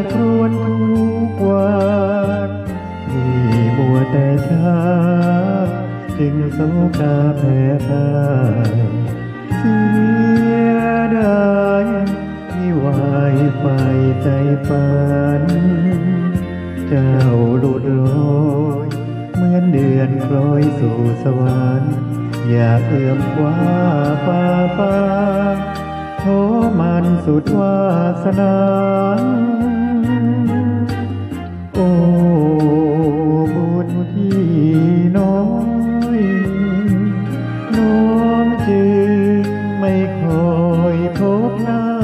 ครวญทุกวันที่มัวแต่ช้าจึงโศกาแพ้พ่ายเสียดายที่วายไฟใจฝันเจ้าหลุดลอยเหมือนเดือนคล้อยสู่สวรรค์อยากเอื้อมคว้าฟ้าฟ้าโทมันสุดวาสนาโอ้บุญที่น้อยน้องจึงไม่คอยพบหน้า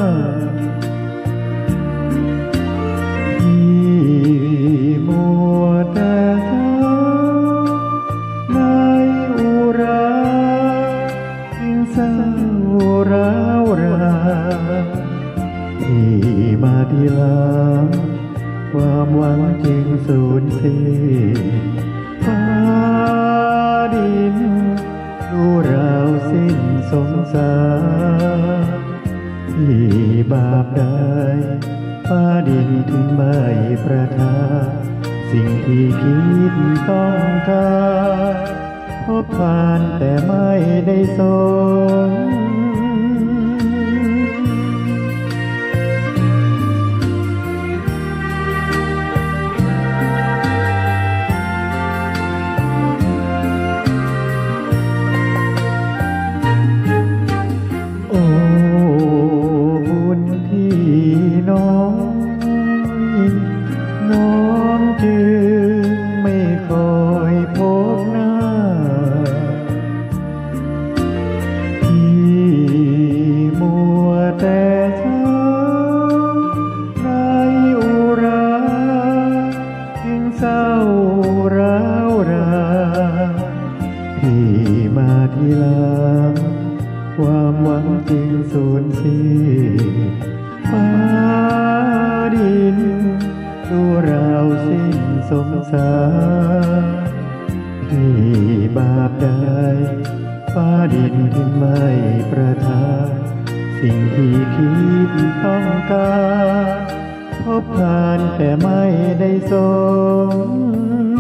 ที่มัวแต่ช้าในอุราจึงเศร้าร้าวรานที่มาทีหลังความหวังจึงสูญสิ้นฟ้าดินดูเราสิ้นสงสารที่บาปใดฟ้าดินถึงไม่ประทานสิ่งที่คิดต้องการพบผ่านแต่ไม่ได้สมโอ้บุญที่น้อยน้องจึงไม่คอยพบหน้าที่มัวแต่ช้าในอุราจึงเศร้าร้าวรานที่มาทีหลังความหวังจึงสูญสิ้นฟ้าดินดูเราสิ้นสงสารที่บาปใดฟ้าดินถึงไม่ประทานสิ่งที่คิดต้องการพบผ่านแต่ไม่ได้สม